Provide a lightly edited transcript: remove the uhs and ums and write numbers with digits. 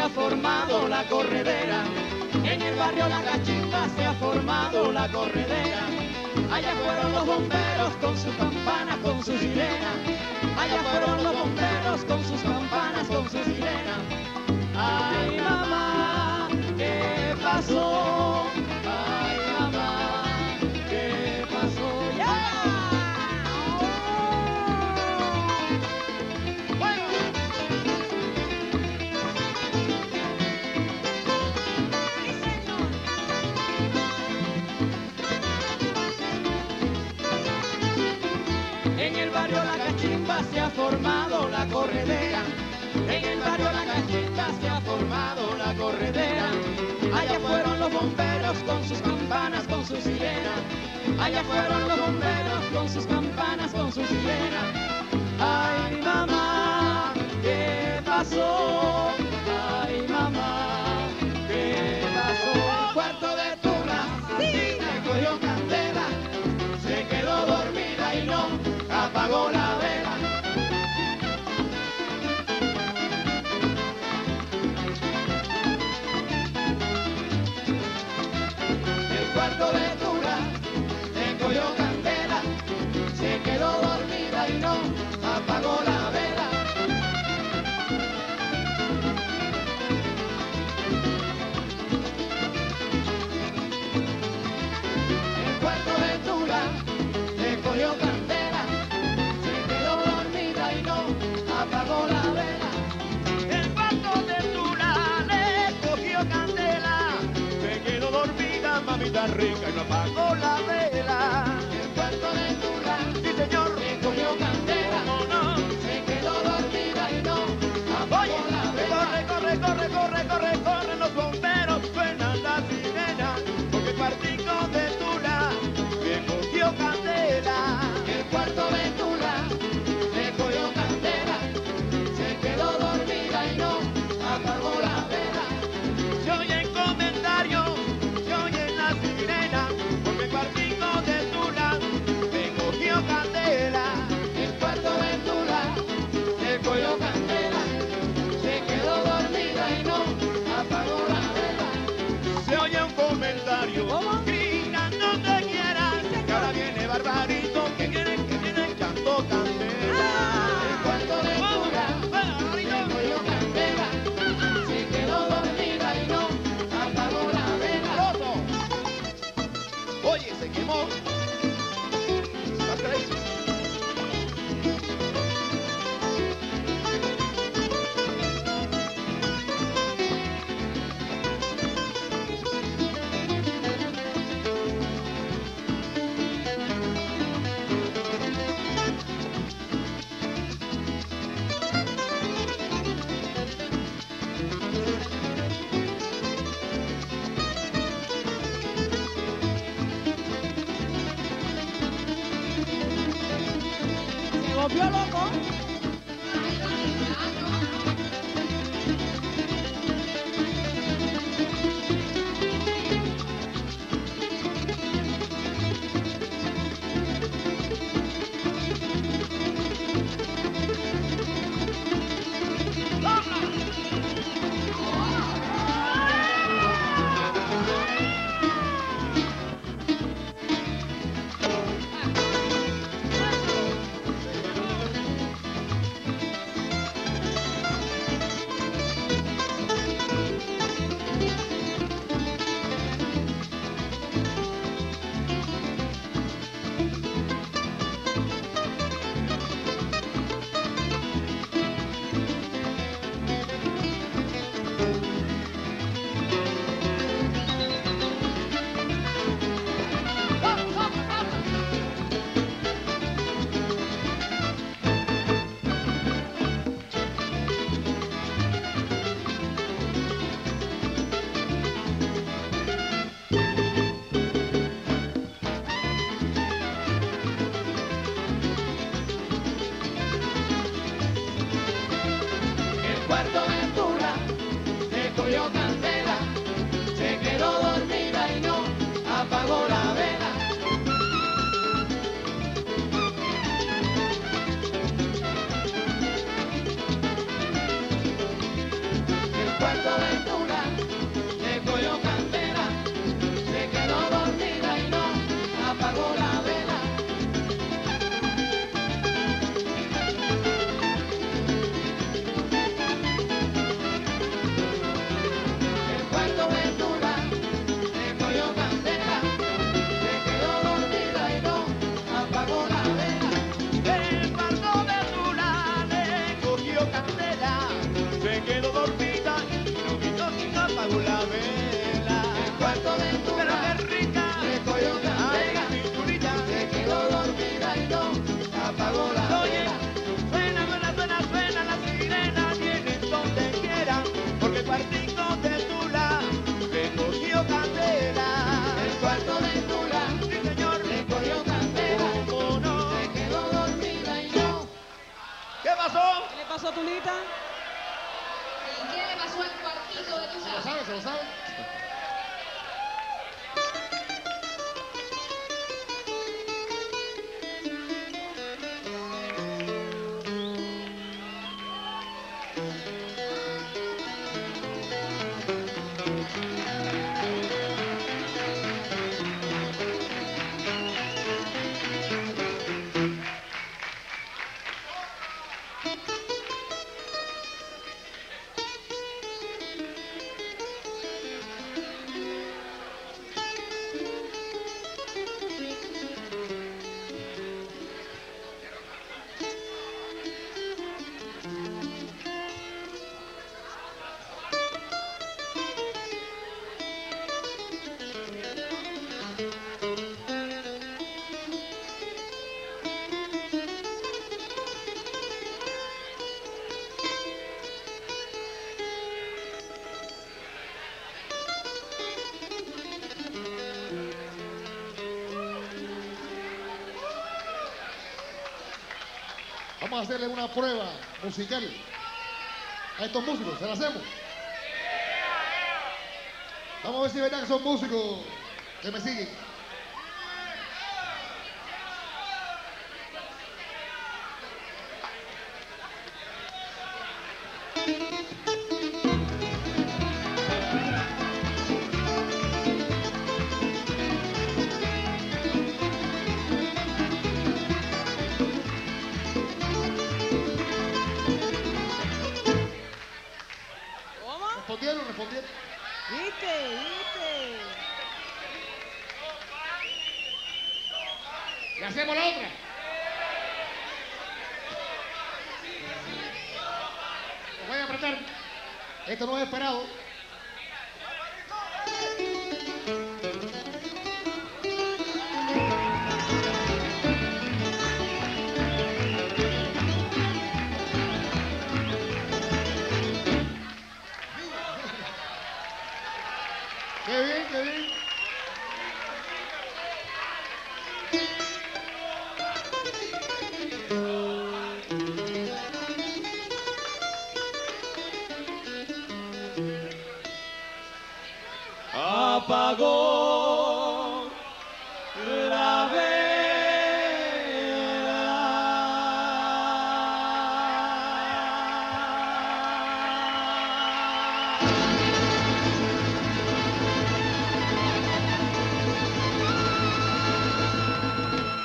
ha formado la corredera. En el barrio La Cachimba se ha formado la corredera. Allá fueron los bomberos con sus campanas, con sus sirenas. Allá fueron los bomberos con sus campanas, con sus sirenas. Ay, mamá, ¿qué pasó? Ay, mamá, ¿qué pasó? ¡Ya! Bueno. En el barrio La Cachimba se ha formado la corredera. En el barrio La Cachimba se ha formado la corredera. Allá fueron los bomberos con sus campanas, con sus sirenas. Allá fueron los bomberos con sus campanas, con sus sirenas. Ay, mamá, ¿qué pasó? Ay, mamá, ¿qué pasó? El cuarto de Tula, sí, me cogió candela. Se quedó dormida y no apagó la vela. El cuarto de Tula le cogió candela, se quedó dormida y no apagó la vela. El cuarto de Tula le cogió candela, se quedó dormida y no apagó la vela. El cuarto de Tula le cogió candela, se quedó dormida, mamita rica, y no apagó la vela. El cuarto de Tula, sí señor, le cogió candela, no, no, se quedó dormida y no apagó la vela. Corre, corre, corre, corre, corre, corren los bomberos, suenan las sirenas, porque el cuartico de Tula le cogió candela. El cuarto de Tula le cogió candela, se quedó dormida y no apagó la vela. Se oyen comentarios, se oyen las sirenas, porque el cuartico de Tula le cogió candela. El cuarto de Tula le cogió candela, se quedó dormida y no apagó la vela. Se oye un comentario, grita no te quieras, que ahora viene Barbarito, que viene echando candela. El cuarto de Tula le cogió candela, se quedó dormida y no apagó la vela. Oye, se quemó. Está crazy. Se volvió loco. cuarto Ventura le cogió candela, se quedó dormida y no apagó la vela. El cuarto Ventura le cogió candela, se quedó dormida y no apagó la vela. El cuarto Ventura le cogió candela, se quedó dormida y no apagó la vela. El cuarto Ventura, pero qué rica, le cogió candela, se quedó dormida y no apagó la vela. Oye, suena, suena, suena, suena la sirena, vienen donde quieran, porque el cuartico de Tula le cogió candela. El cuarto de Tula, sí señor, le cogió candela. ¿Cómo no? Se quedó dormida y no. ¿Qué pasó? ¿Qué le pasó a Tulita? ¿Y qué le pasó al cuartito de Tula? ¿Se lo sabe? ¿Se lo sabe? Vamos a hacerle una prueba musical a estos músicos. ¿Se la hacemos? Vamos a ver si es verdad que son músicos que me siguen. ¿Cómo? ¿Respondieron? ¿Respondieron? ¿Viste? ¿Le hacemos la otra? Lo voy a apretar. Esto no es esperado. Qué bien, qué bien. Apagó